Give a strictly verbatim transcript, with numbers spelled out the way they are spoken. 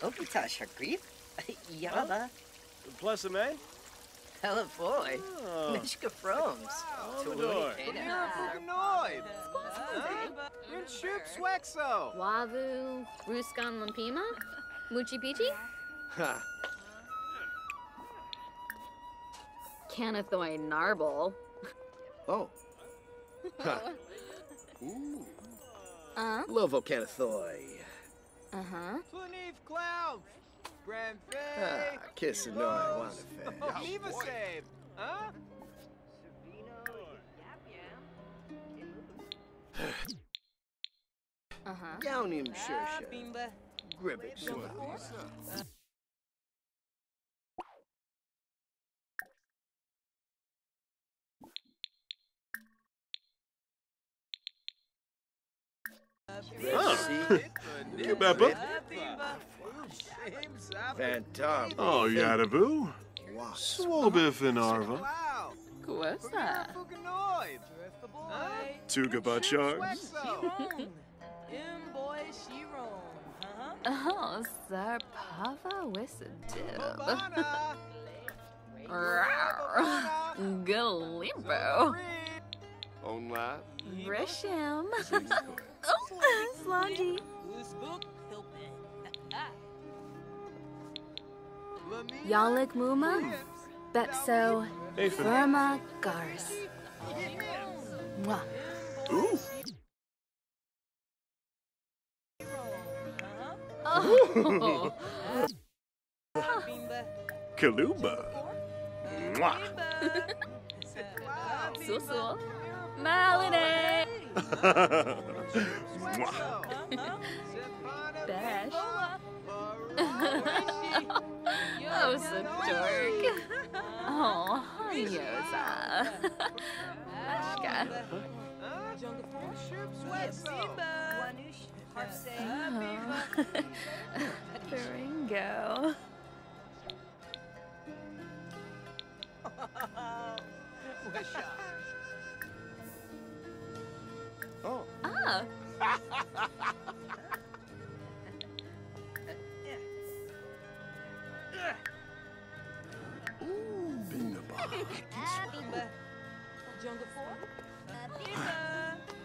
Opita Shagrif? Yava. Plus a man? Hella boy. Oh. Mishka Froms. Salvador. Noid. Rin Shoop Swexo. Wavu, Ruskan Lampima, Muchi Pichi, Ha. Canathoy Narble. Oh. Ha. Ooh. Uh Lovo Canathoy. huh. Plunif Clouds. Grand Ah, kiss and no, I want to Oh, Neva Save. Huh? Uh huh. Yaunim Shersha. Gribbit Swaz. Oh. Kabeppa. Fantom. Oh, Yadabu. Swobif in Arva. Wow. Kuosa. Fuganoid. Huh? Tugabachugs. Boy, she roam. Oh, Sarpava Wissadib. Bobana. Galimbo. Onla. Risham. Oh, Slangy. Yalik Muma. Betso. Aphin. Burma Gars. Mwah. Ooh. Oh. Kaluba. Mwah. Susu. Malade. Mwah. Bash. Oh, so dork. Oh, Yosa. Ashka. Oh. Durango. Oh. Ah. Bingaba. Jungle Four.